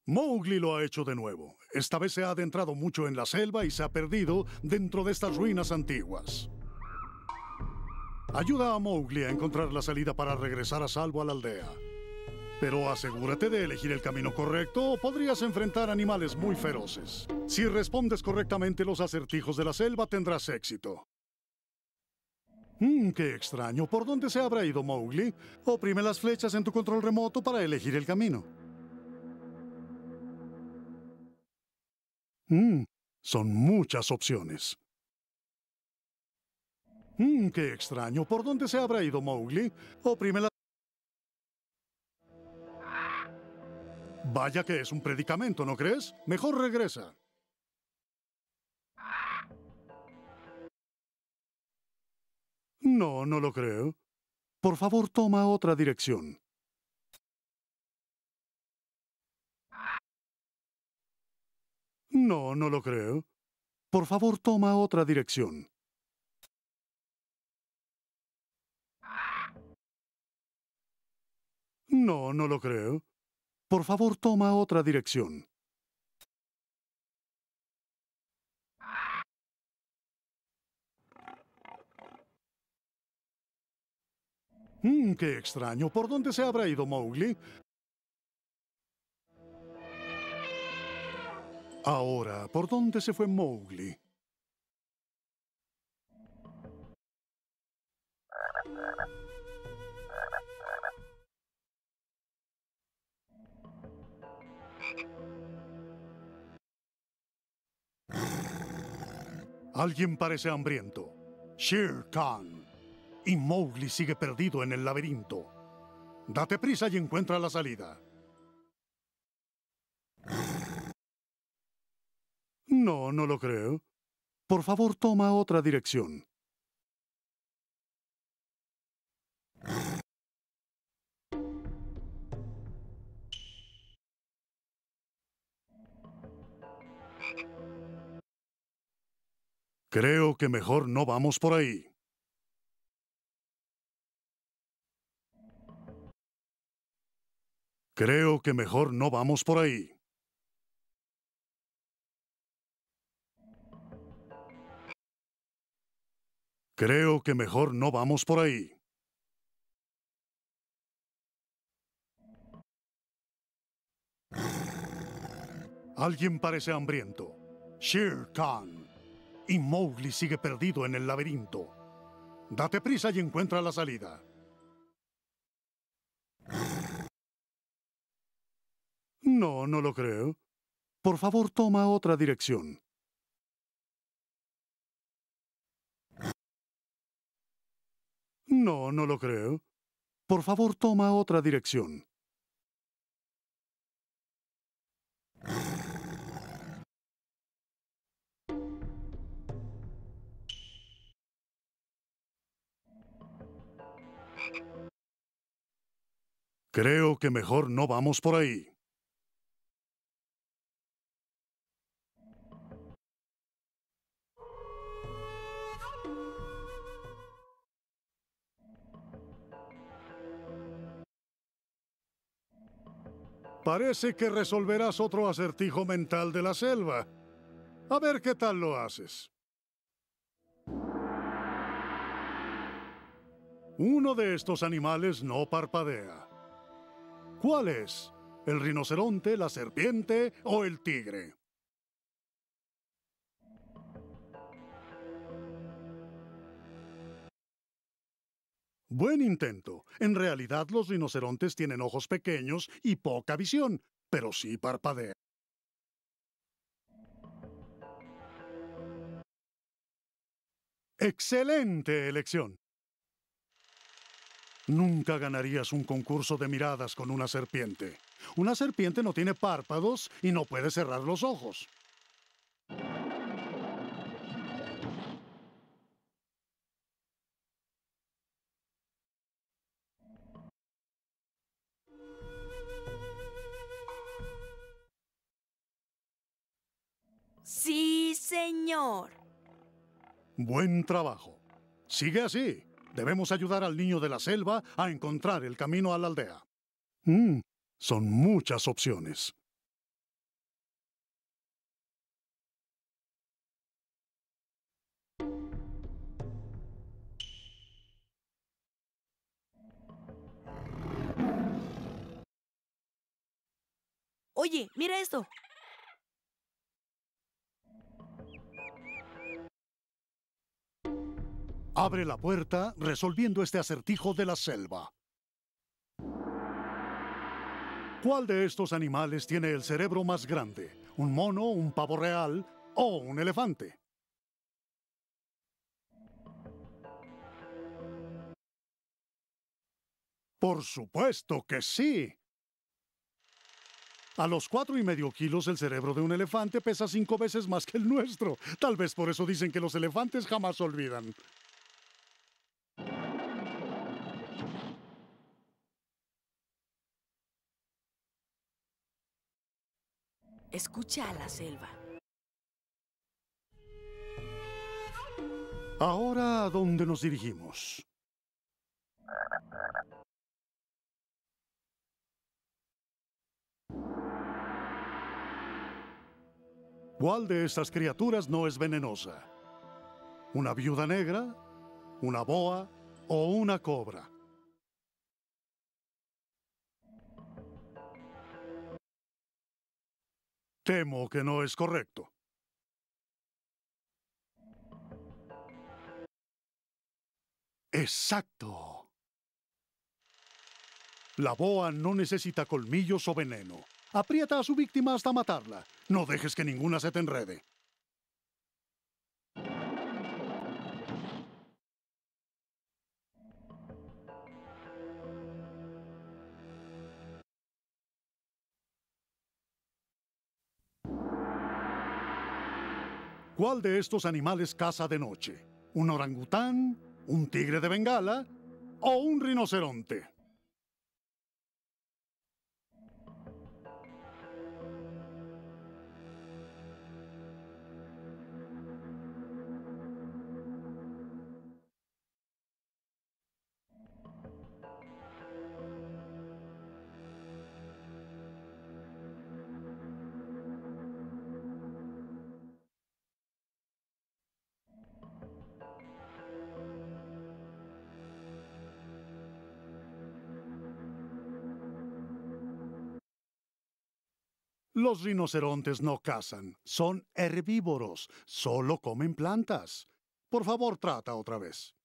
Mowgli lo ha hecho de nuevo. Esta vez se ha adentrado mucho en la selva y se ha perdido dentro de estas ruinas antiguas. Ayuda a Mowgli a encontrar la salida para regresar a salvo a la aldea. Pero asegúrate de elegir el camino correcto o podrías enfrentar animales muy feroces. Si respondes correctamente los acertijos de la selva, tendrás éxito. Qué extraño. ¿Por dónde se habrá ido Mowgli? Oprime las flechas en tu control remoto para elegir el camino. Son muchas opciones. Qué extraño. ¿Por dónde se habrá ido Mowgli? Oprime la... Vaya que es un predicamento, ¿no crees? Mejor regresa. No, no lo creo. Por favor, toma otra dirección. No, no lo creo. Por favor, toma otra dirección. No, no lo creo. Por favor, toma otra dirección. Qué extraño. ¿Por dónde se habrá ido Mowgli? Ahora, ¿por dónde se fue Mowgli? Alguien parece hambriento. Shere Khan. Y Mowgli sigue perdido en el laberinto. Date prisa y encuentra la salida. No, no lo creo. Por favor, toma otra dirección. Creo que mejor no vamos por ahí. Creo que mejor no vamos por ahí. Creo que mejor no vamos por ahí. Alguien parece hambriento. Shere Khan. Y Mowgli sigue perdido en el laberinto. Date prisa y encuentra la salida. No, no lo creo. Por favor, toma otra dirección. No, no lo creo. Por favor, toma otra dirección. Creo que mejor no vamos por ahí. Parece que resolverás otro acertijo mental de la selva. A ver qué tal lo haces. Uno de estos animales no parpadea. ¿Cuál es? ¿El rinoceronte, la serpiente o el tigre? Buen intento. En realidad, los rinocerontes tienen ojos pequeños y poca visión, pero sí parpadean. ¡Excelente elección! Nunca ganarías un concurso de miradas con una serpiente. Una serpiente no tiene párpados y no puede cerrar los ojos. Sí, señor. Buen trabajo. Sigue así. Debemos ayudar al niño de la selva a encontrar el camino a la aldea. Son muchas opciones. Oye, mira esto. Abre la puerta resolviendo este acertijo de la selva. ¿Cuál de estos animales tiene el cerebro más grande? ¿Un mono, un pavo real o un elefante? Por supuesto que sí. A los 4,5 kilos el cerebro de un elefante pesa 5 veces más que el nuestro. Tal vez por eso dicen que los elefantes jamás olvidan. Escucha a la selva. Ahora, ¿a dónde nos dirigimos? ¿Cuál de estas criaturas no es venenosa? ¿Una viuda negra, una boa o una cobra? Temo que no es correcto. ¡Exacto! La boa no necesita colmillos o veneno. Aprieta a su víctima hasta matarla. No dejes que ninguna se te enrede. ¿Cuál de estos animales caza de noche? ¿Un orangután, un tigre de Bengala o un rinoceronte? Los rinocerontes no cazan, son herbívoros, solo comen plantas. Por favor, trata otra vez.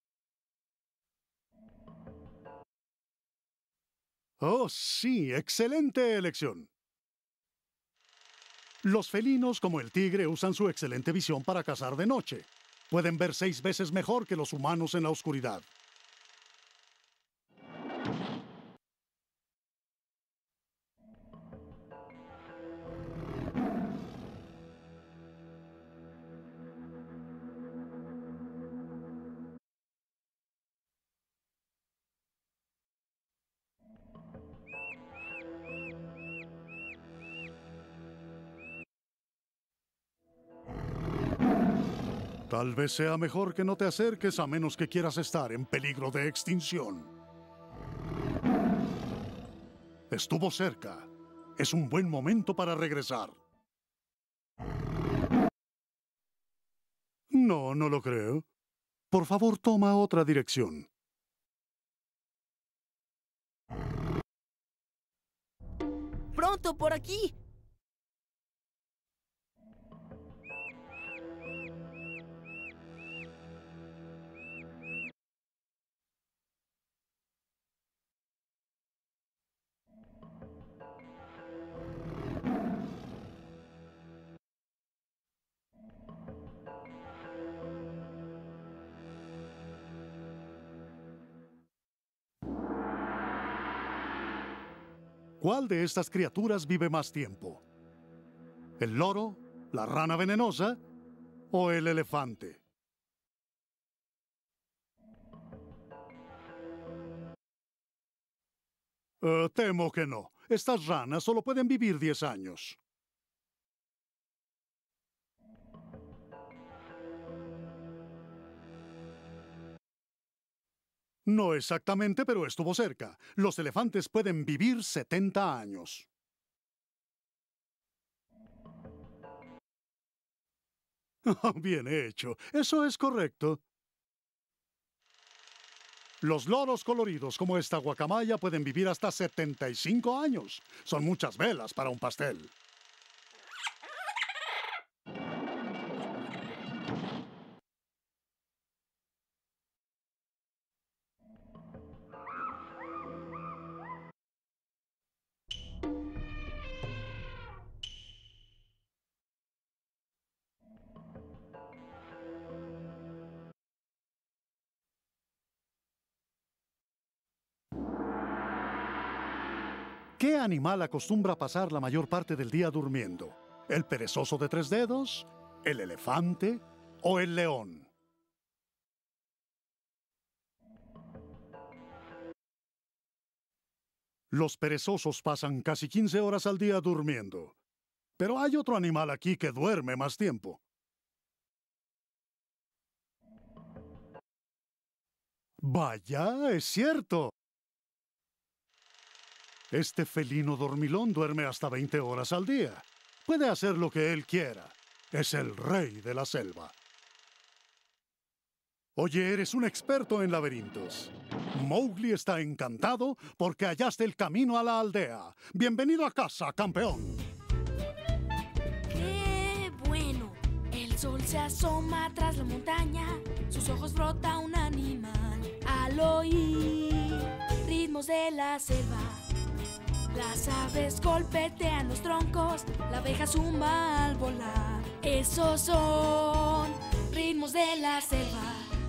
Oh, sí, excelente elección. Los felinos, como el tigre, usan su excelente visión para cazar de noche. Pueden ver 6 veces mejor que los humanos en la oscuridad. Tal vez sea mejor que no te acerques a menos que quieras estar en peligro de extinción. Estuvo cerca. Es un buen momento para regresar. No, no lo creo. Por favor, toma otra dirección. ¡Pronto, por aquí! ¿Cuál de estas criaturas vive más tiempo? ¿El loro, la rana venenosa o el elefante? Temo que no. Estas ranas solo pueden vivir 10 años. No exactamente, pero estuvo cerca. Los elefantes pueden vivir 70 años. Bien hecho. Eso es correcto. Los loros coloridos como esta guacamaya pueden vivir hasta 75 años. Son muchas velas para un pastel. ¿Qué animal acostumbra pasar la mayor parte del día durmiendo? ¿El perezoso de 3 dedos, el elefante o el león? Los perezosos pasan casi 15 horas al día durmiendo. Pero hay otro animal aquí que duerme más tiempo. Vaya, es cierto. Este felino dormilón duerme hasta 20 horas al día. Puede hacer lo que él quiera. Es el rey de la selva. Oye, eres un experto en laberintos. Mowgli está encantado porque hallaste el camino a la aldea. Bienvenido a casa, campeón. ¡Qué bueno! El sol se asoma tras la montaña. Sus ojos brota un animal. Al oír ritmos de la selva, las aves golpetean los troncos, la abeja zumba al volar. Esos son ritmos de la selva.